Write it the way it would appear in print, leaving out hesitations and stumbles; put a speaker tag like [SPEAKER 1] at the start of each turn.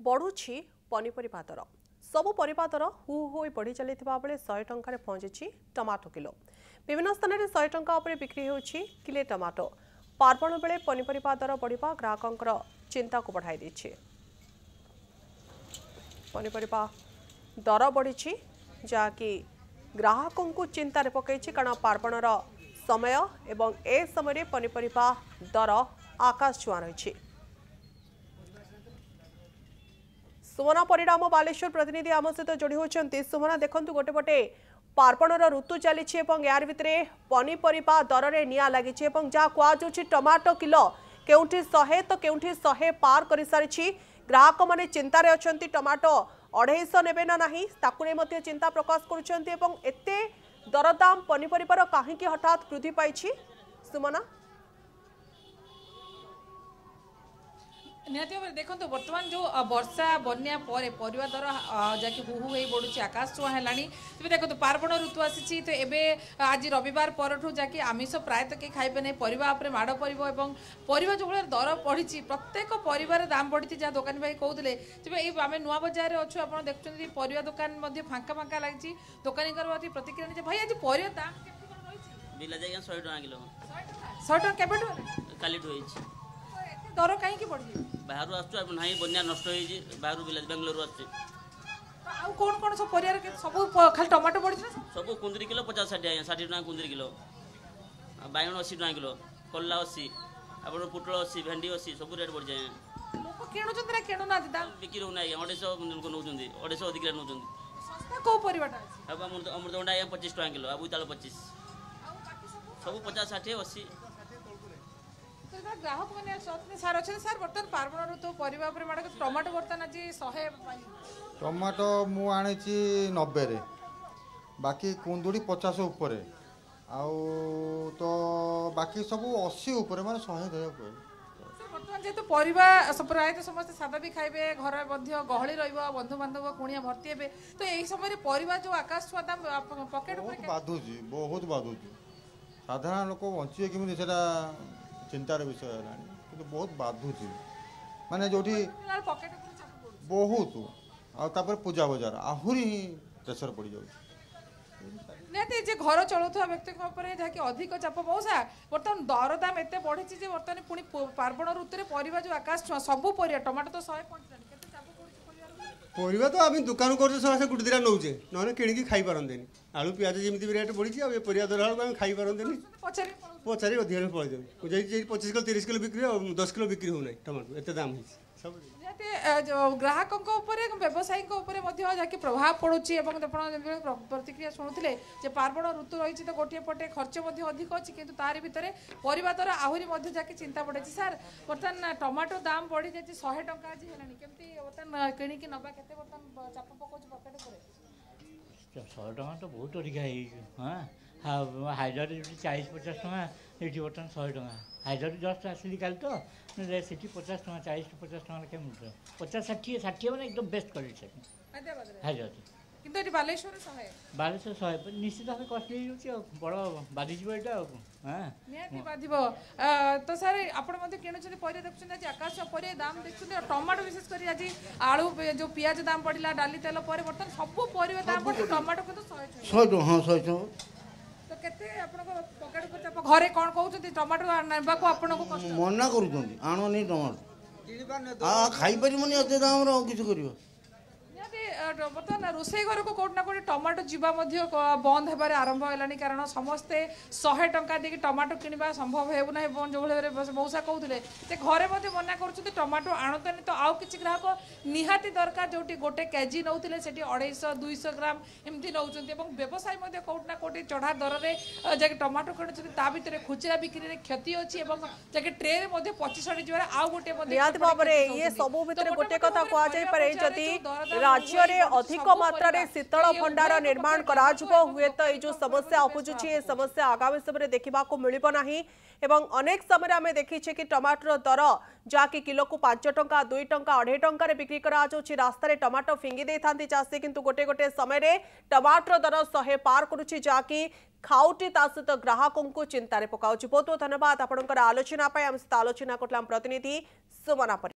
[SPEAKER 1] बढ़ुछि पनीपरिबा दर सबु परिबा दर हु हो बढ़ी चली बेले 100 टंकार पहुंची टमाटो किलो विभिन्न स्थान में 100 टंका बिक्री होछि किले टमाटो पार्वण बेले पनीपरिबा दर बढ़िबा ग्राहकंकर चिंता को बढ़ाई देछि। पनीपरिबा दर बढ़ी जहाँकि ग्राहकों को चिंतार पकई कारण पार्वणर समय एवं ए समय पनीपरिबा दर आकाश छुआ रही। सुमना परिणाम बालेश्वर प्रतिनिधि आम सहित जोड़ी होती। सुमना देखु गोटे पटे पार्वणर ऋतु चली यार भितर पनीपरिबा दर में निया लगी जहाँ कहुच्छी टमाटो किलो केउठी 100 तो केउठी 100 पार कर सारी ग्राहक माने चिंतार अच्छा टमाटो 250 नेबे ना नहीं ताकू चिंता प्रकाश करते दरदाम पनीपरिबार कहीं हठात वृद्धि पाई। सुमना
[SPEAKER 2] निहती भाव देखो तो बर्तमान जो वर्षा बन्या परिवा दर जहाँकि हु हु बढ़ुची आकाश छुआ है। तेज देखो तो पार्वण ऋतु आसी तो एवं आज रविवार परठू जहाँकि आमिष प्रायतः कहीं खाइबे नहीं परिवा माड़ पड़ो परिवा जो भाई दर बढ़ी प्रत्येक परिवार दाम बढ़ी जहाँ दुकानी भाई कहते तेज आम नुआ बजार अच्छु आप देखुं परिवा दुकान फांका फांका लगी दुकानी प्रतिक्रिया नहीं भाई आज परिवा दाम
[SPEAKER 3] बिलाजी 100 टका किलो
[SPEAKER 2] 100 टका केबेठू
[SPEAKER 3] काली
[SPEAKER 2] दर कहीं बढ़ी
[SPEAKER 3] बाहर आसु ना बन्या नष्ट बाहर बेंगलोर आसुचे
[SPEAKER 2] कौन कौन सब परिवार सब खाली टमाटो बढ़ी
[SPEAKER 3] सब कुंदरी किलो 50-60 60 टका कुंदरी किलो बैगन 80 टका किलो कल्ला 80 आप पुटल 80 भेंडी 80 सब रेट बढ़ जाए
[SPEAKER 2] लोक किणुचंती किणु ना
[SPEAKER 3] बिक्री होना 250 लोक नौ 250 अधिक नौ
[SPEAKER 2] सस्ता को परिवाटा
[SPEAKER 3] अब अमृतभंडा 25 टका किलो अब उताल 25 सब 50-60 80
[SPEAKER 2] ग्राहक मैंने सार अच्छे सार बर्तमान पार्वण ऋतु परिवा टमाटो बर्तमान आज 100
[SPEAKER 4] टमाटो मु आनी 90 रे बाकी कुंदुड़ी 50 ऊपर आउ तो बाकी सब 80 ऊपर माने 100 देबे
[SPEAKER 2] बर्तमान जेतु परिवा प्रायतः समस्त सादा भी खाइबे घर गहली रहिबो बंधु बांधव कुणिया भर्ती हेबे तो एही समय परिवा जो आकाश छुआ दाम पॉकेट
[SPEAKER 4] बहुत बाधुची साधारण लोक बंचिए किमिति सेटा चिंतार विषय है बहुत बाधुची माने जो बहुत आपर पूजा बजार आहरी प्रेसर पड़ जाए
[SPEAKER 2] जे घर चलुवा व्यक्ति जहाँकि अधिक चाप मौसा बर्तमान दर दाम एत बढ़ी बर्तमान पुणी पार्वण ऋतु में परिवा जो आकाश छुआ सब परिया टमाटो तो 100
[SPEAKER 5] परिवा तो आम दुकान कर समस्त गुटे दिटा नौचे ना कि खाई पारते आलू पिज जमी रेट बढ़ी आ परिवा दर आम खाई पारते पचारि अधिक पड़े 25 किलो 30 किलो बिक्री 10 किलो बिक्री होना टमाटो एत दाम सब
[SPEAKER 2] ग्राहकों व्यवसायी जहाँकि प्रभाव पड़ुची प्रतिक्रिया शुणुते पार्वण ऋतु रही तो गोटे पटे खर्च अधिक अच्छी किंतु तारि भितर परिवा दर आहरी जहाँकि चिंता बढ़े। सार बर्तमान टमाटो दाम बढ़ी जाए 100 टका आज है केमती बर्तमान किणिकी नवा के चाप पकाउछ पकेट पर
[SPEAKER 6] 100 टका तो बहुत अधिक हाँ हाइड्रा जो 40-50 टका ये बर्तमान 100 टका हाइड्रा जस्ट आसली काल तो से 50 टका 40-50 टका के मिल 50-60 मैंने एकदम बेस्ट क्वालिटी हाइड्रा
[SPEAKER 2] किंतु ये बालेश्वर
[SPEAKER 6] 100 निश्चित भाव कस्टली हो बड़ बाधि यहाँ
[SPEAKER 2] निहाती बाधिब तो सर आपड़ किणुच्च पर देखुं आकाश पर दाम देखुं टमाटो विशेष कर आज आलू जो पियाज दाम बढ़ला डाली तेल पर बर्तमान सब पर दाम बढ़ी टमाटो को 100
[SPEAKER 5] टका हाँ 100 टका
[SPEAKER 2] तो केते पकेट पर चाप घरे कौन कहते टमाटो ना आपको
[SPEAKER 5] मना करूँ टमाटो खाई पारे एत दाम किसी कर
[SPEAKER 2] बर्तमान रोसे घर को कौट ना कौट टमाटो जीवा बंद होबार आरंभ है कारण समस्ते 100 टंका देकी टमाटो किणवा संभव होना जो भाई मौसा कहते घरे मना कर टमाटो आणुतनी तो आउ कि ग्राहक निहाती दरकार जो गोटे केजी नौते से 250-200 ग्राम एमती नौ व्यवसायी कौट ना कौट चढ़ा दर में जैसे टमाटो किणुच्च भर खुचरा बिक्री क्षति अच्छी जैसे ट्रे में 25 जीवार आउ गोटे
[SPEAKER 1] गोटे कथा कह राज्य अधिक मात्रा शीतल भंडार निर्माण करा हुए तो ये जो समस्या उपुजुची ये समस्या आगामी समय देखा मिल एवं अनेक समय आम देखीचे कि टमाटर दर जहाँकि किलो को 5 टंका 2 टंका 2.5 टंका बिक्री करा रास्तार टमाटर फिंगी दे था चाषी किंतु गोटे गोटे समय टमाटर दर 100 पार करुच्ची जहाँकि खाउटी ता सहित ग्राहकों को चिंतार पकाउची। बहुत बहुत धन्यवाद आपंकर आलोचना आम सहित आलोचना करथिला प्रतिनिधि सुमना।